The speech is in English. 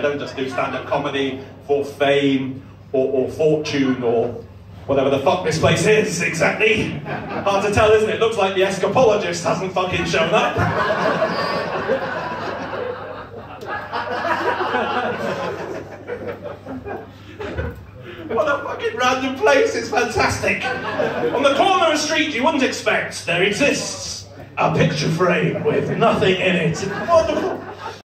don't just do stand-up comedy for fame or fortune or whatever the fuck this place is, exactly. Hard to tell, isn't it? Looks like the escapologist hasn't fucking shown up. What a fucking random place, it's fantastic. On the corner of a street you wouldn't expect, there exists a picture frame with nothing in it. Wonderful.